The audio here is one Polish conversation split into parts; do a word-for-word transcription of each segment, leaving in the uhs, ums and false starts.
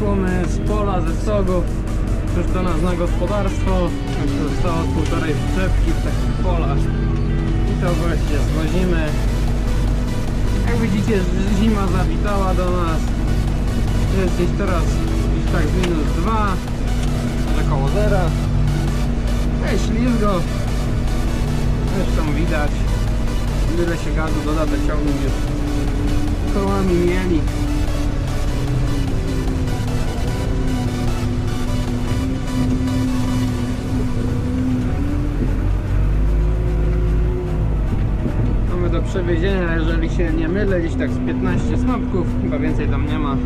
słomy z pola, ze stogu. Już do nas na gospodarstwo. To zostało półtorej przyczepki w takich polach. I to właśnie zwozimy. Jak widzicie, zima zawitała do nas. Jest gdzieś teraz gdzieś tak minus dwa, może koło zera. Jest ślizgo. Zresztą widać, ile się gazu doda do ciągnik już kołami mieli. Mamy do przewiezienia, jeżeli się nie mylę, gdzieś tak z piętnaście snopków, chyba więcej tam nie ma.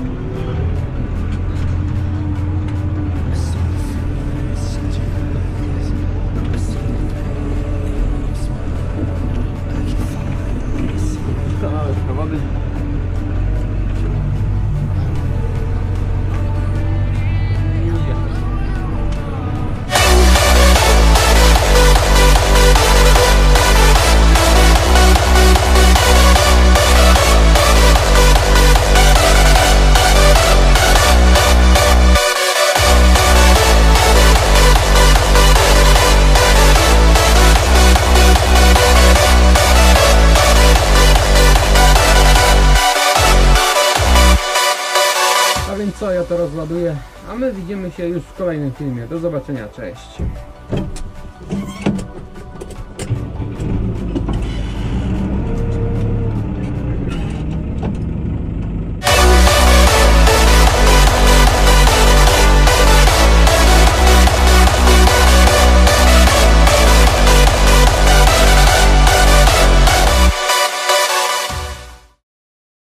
Wody. Co, ja to rozładuję, a my widzimy się już w kolejnym filmie. Do zobaczenia, cześć.